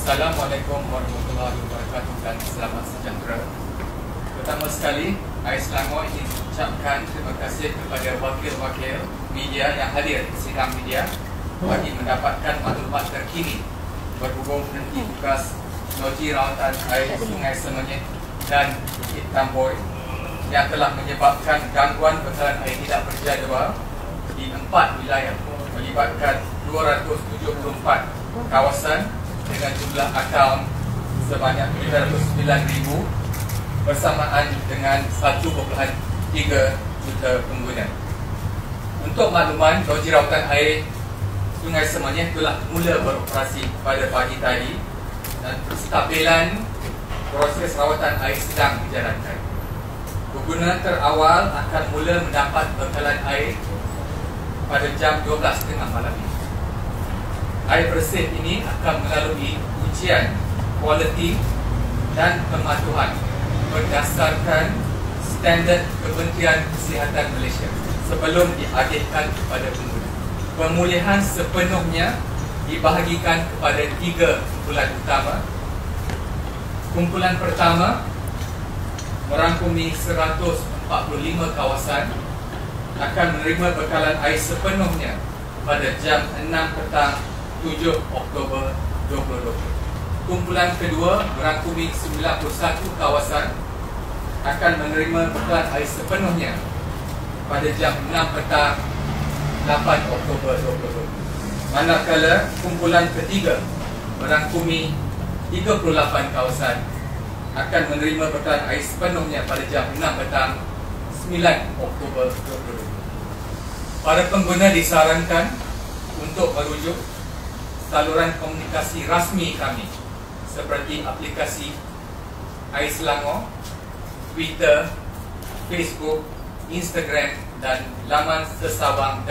Assalamualaikum warahmatullahi wabarakatuh dan selamat sejahtera. Pertama sekali, Ais Selangor ingin ucapkan terima kasih kepada wakil-wakil media yang hadir di sidang media bagi mendapatkan maklumat terkini berhubung henti tugas loji rawatan air Sungai Semenyih dan Bukit Tamboi yang telah menyebabkan gangguan bekalan air tidak berjadual di 4 wilayah melibatkan 274 kawasan dengan jumlah akaun sebanyak 309,000 bersamaan dengan 1.3 juta pengguna. Untuk makluman, loji rawatan air Sungai Semenyih telah mula beroperasi pada pagi tadi dan penstabilan proses rawatan air sedang dijalankan. Pengguna terawal akan mula mendapat bekalan air pada jam 12.30 malam ini. Air bersih ini akan melalui ujian kualiti dan pematuhan berdasarkan standard Kementerian Kesihatan Malaysia sebelum diagihkan kepada pengguna. Pemulihan sepenuhnya dibahagikan kepada 3 kumpulan utama. Kumpulan pertama merangkumi 145 kawasan akan menerima bekalan air sepenuhnya pada jam 6 petang 7 Oktober 2020. Kumpulan kedua merangkumi 91 kawasan akan menerima bekalan air sepenuhnya pada jam 6 petang 8 Oktober 2020. Manakala kumpulan ketiga merangkumi 38 kawasan akan menerima bekalan air sepenuhnya pada jam 6 petang 9 Oktober 2020. Para pengguna disarankan untuk merujuk saluran komunikasi rasmi kami seperti aplikasi Ais Selangor, Twitter, Facebook, Instagram dan laman sesawang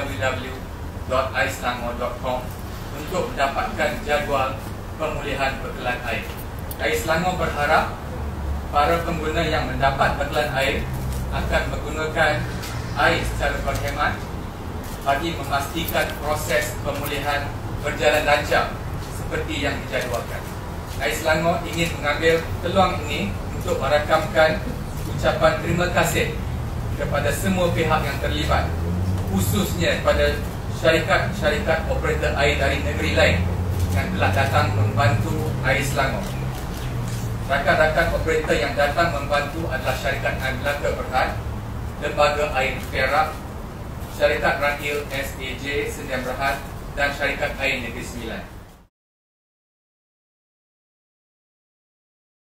www.aiselangor.com untuk mendapatkan jadual pemulihan bekalan air. Ais Selangor berharap para pengguna yang mendapat bekalan air akan menggunakan air secara berhemat bagi memastikan proses pemulihan berjalan lancar seperti yang dijadualkan. Ais Selangor ingin mengambil peluang ini untuk merakamkan ucapan terima kasih kepada semua pihak yang terlibat, khususnya kepada syarikat-syarikat operator air dari negeri lain yang telah datang membantu Ais Selangor. Rakan-rakan operator yang datang membantu adalah Syarikat Air Melaka Berhad, Lembaga Air Perak, Syarikat Rahil SAJ Sdn Bhd dan Syarikat Air Negeri Sembilan.